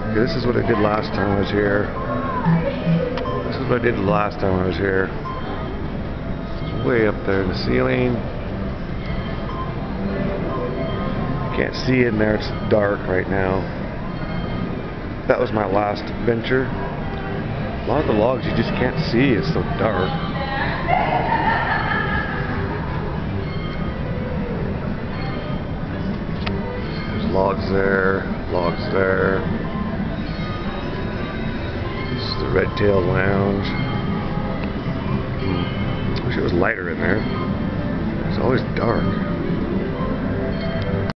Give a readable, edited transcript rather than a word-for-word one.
Okay, this is what I did last time I was here. This is what I did the last time I was here. It's way up there in the ceiling. Can't see in there, it's dark right now. That was my last venture. A lot of the logs you just can't see, it's so dark. There's logs there, logs there. This is the Red Tail Lounge. Wish it was lighter in there. It's always dark.